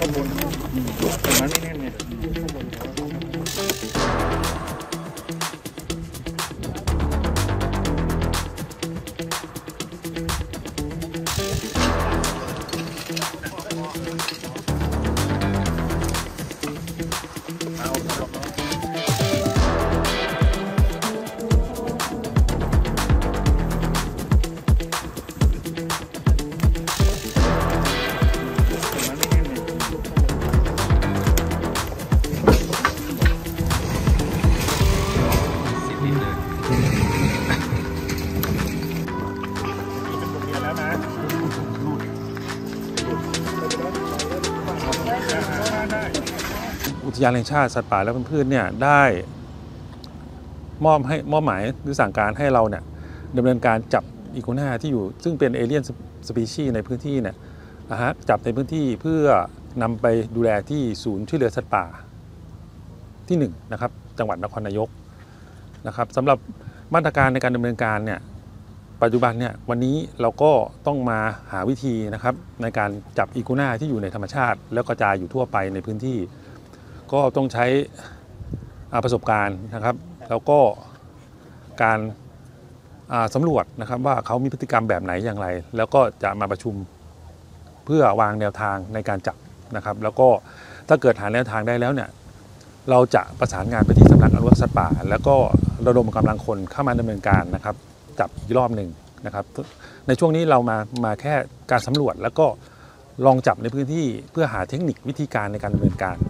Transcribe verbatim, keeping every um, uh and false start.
บนแต่มันไม่แน่นไงอุทยานแห่งชาติสัตว์ป่าและพันธุ์พืชเนี่ยได้มอบให้มอบหมายหรือสั่งการให้เราเนี่ยดำเนินการจับอีกัวน่าที่อยู่ซึ่งเป็นเอเลี่ยนสปีชีส์ในพื้นที่เนี่ยนะฮะจับในพื้นที่เพื่อนำไปดูแลที่ศูนย์ช่วยเหลือสัตว์ป่าที่หนึ่งนะครับจังหวัดนครนายกนะครับสำหรับมาตรการในการดำเนินการเนี่ยปัจจุบันเนี่ยวันนี้เราก็ต้องมาหาวิธีนะครับในการจับอีกัวน่าที่อยู่ในธรรมชาติแล้วกระจายอยู่ทั่วไปในพื้นที่ก็ต้องใช้ประสบการณ์นะครับแล้วก็การสำรวจนะครับว่าเขามีพฤติกรรมแบบไหนอย่างไรแล้วก็จะมาประชุมเพื่อวางแนวทางในการจับนะครับแล้วก็ถ้าเกิดหาแนวทางได้แล้วเนี่ยเราจะประสานงานไปที่สำนักอนุรักษ์สัตว์ป่าแล้วก็ระดมกำลังคนเข้ามาดำเนินการนะครับจับอีกรอบหนึ่งนะครับในช่วงนี้เรามามาแค่การสำรวจแล้วก็ลองจับในพื้นที่เพื่อหาเทคนิควิธีการในการดำเนินการ